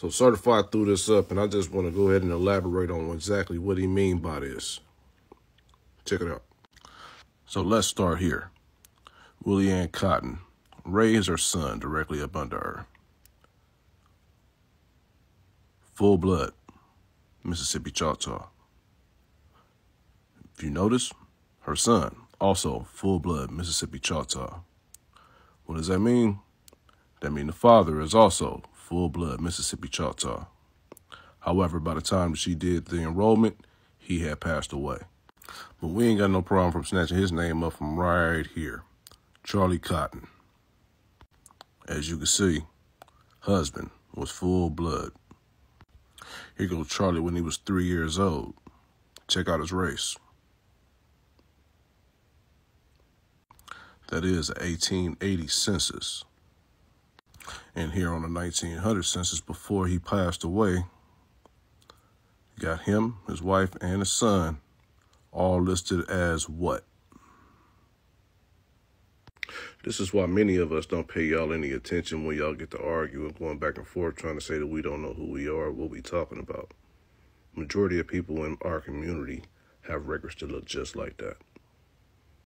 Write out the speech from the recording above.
So Certified threw this up, and I just want to go ahead and elaborate on exactly what he mean by this. Check it out. So let's start here. Willie Ann Cotton raised her son directly up under her. Full blood, Mississippi Choctaw. If you notice, her son, also full blood Mississippi Choctaw. What does that mean? That means the father is also full blood Mississippi Choctaw. However, by the time she did the enrollment, he had passed away. But we ain't got no problem from snatching his name up from right here. Charlie Cotton. As you can see, husband was full blood. Here goes Charlie when he was 3 years old. Check out his race. That is the 1880 census. And here on the 1900 census, before he passed away, you got him, his wife, and his son all listed as what? This is why many of us don't pay y'all any attention when y'all get to argue and going back and forth trying to say that we don't know who we are or what we talking about. Majority of people in our community have records that look just like that.